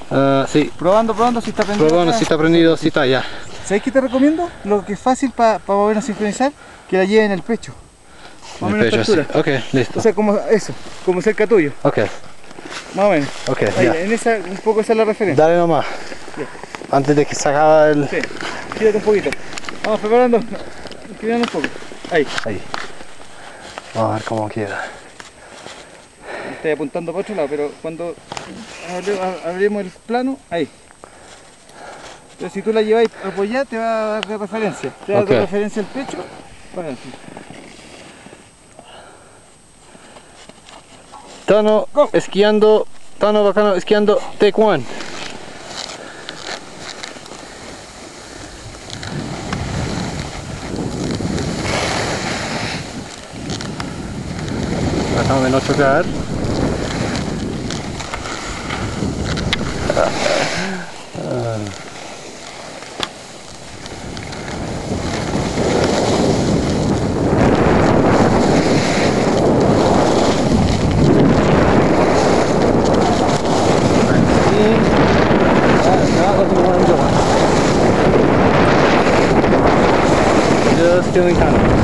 Sí. Probando si está prendido. Probando si está prendido, si está ya. ¿Sabes qué te recomiendo? Lo que es fácil para volver a sincronizar, que la lleve en el pecho. Más o menos esta altura. Ok, listo. O sea, como eso, como cerca tuyo. Ok, Más o menos. ok, Ahí, ya. en esa, un poco esa es la referencia. Dale nomás. Ya. Antes de que se acabe el... Sí, gírate un poquito. Vamos preparando, inclinando un poco. Ahí. Ahí. Vamos a ver cómo queda. Estoy apuntando para otro lado, pero cuando abrimos el plano, ahí. Pero si tú la lleváis apoyada, te va a dar de referencia. Te va a dar de referencia el pecho. Bueno, sí. Tano esquiando, Tano bacano esquiando, take one. Tratando de no chocar. Just doing Tano.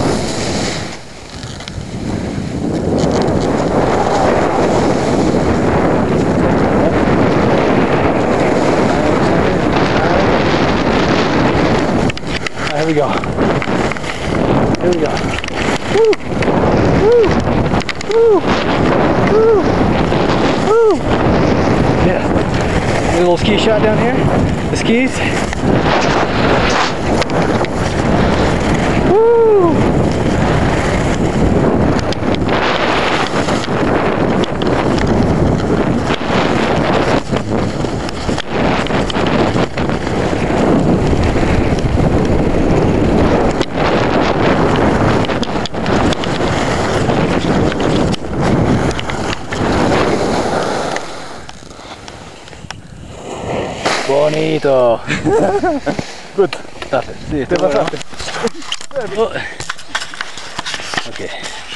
Here we go. Here we go. Woo! Woo! Woo! Woo! Woo! Yeah. A little ski shot down here. The skis. Woo! Bonito. Good. Gracias. Sí, Te pasaste. Oh. Ok.